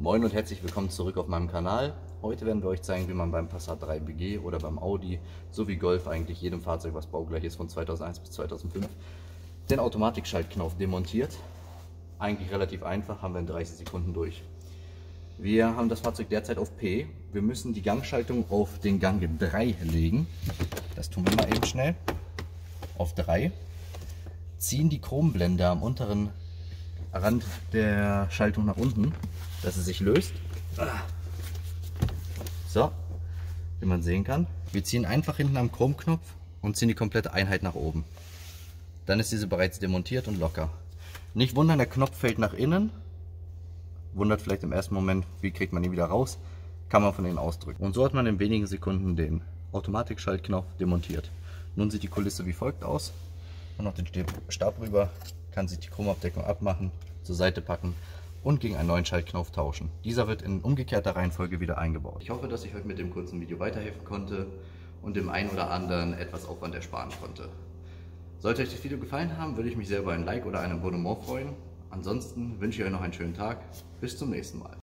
Moin und herzlich willkommen zurück auf meinem Kanal. Heute werden wir euch zeigen, wie man beim Passat 3 BG oder beim Audi sowie Golf, eigentlich jedem Fahrzeug, was baugleich ist von 2001 bis 2005, den Automatikschaltknauf demontiert. Eigentlich relativ einfach, haben wir in 30 Sekunden durch. Wir haben das Fahrzeug derzeit auf P. Wir müssen die Gangschaltung auf den Gang 3 legen. Das tun wir mal eben schnell. Auf 3. Ziehen die Chromblende am unteren Rand der Schaltung nach unten, dass es sich löst. So, wie man sehen kann. Wir ziehen einfach hinten am Chromknopf und ziehen die komplette Einheit nach oben. Dann ist diese bereits demontiert und locker. Nicht wundern, der Knopf fällt nach innen. Wundert vielleicht im ersten Moment, wie kriegt man ihn wieder raus. Kann man von innen ausdrücken. Und so hat man in wenigen Sekunden den Automatikschaltknopf demontiert. Nun sieht die Kulisse wie folgt aus. Und noch den Stab rüber, kann sich die Chromabdeckung abmachen, zur Seite packen und gegen einen neuen Schaltknopf tauschen. Dieser wird in umgekehrter Reihenfolge wieder eingebaut. Ich hoffe, dass ich euch mit dem kurzen Video weiterhelfen konnte und dem einen oder anderen etwas Aufwand ersparen konnte. Sollte euch das Video gefallen haben, würde ich mich sehr über ein Like oder ein Abonnement freuen. Ansonsten wünsche ich euch noch einen schönen Tag. Bis zum nächsten Mal.